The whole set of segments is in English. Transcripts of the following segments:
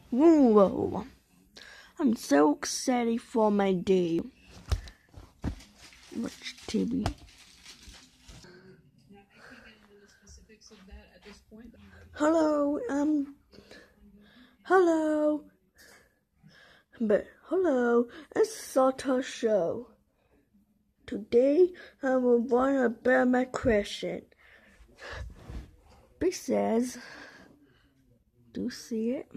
Whoa! I'm so excited for my day. Watch TV. Hello, hello. Hello, it's Sata Show. Today, I will want to bear my question. It says, do you see it?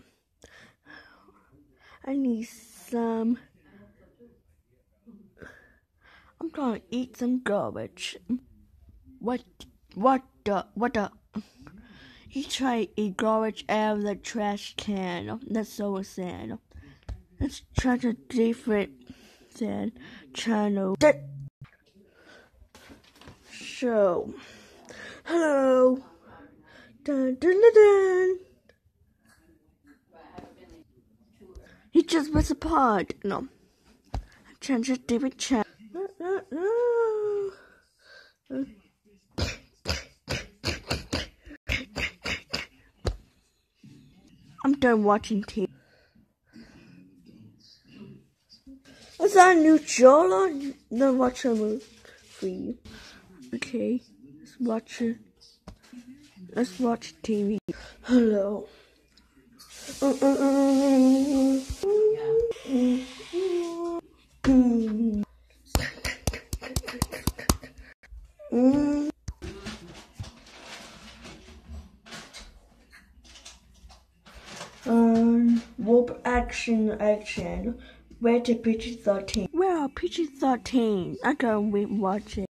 I need some. I'm gonna eat some garbage. What the? He tried to eat garbage out of the trash can. That's so sad. Let's try a different channel. Show. Hello. Dun, dun, dun, dun. He just was a pod. No. Change a different channel. I'm done watching TV. Is that a new show? Then watch a movie for you. Okay, let's watch it. Let's watch TV. Hello. Wolf action. Where to PG-13? Where are PG-13? I can't wait watch it.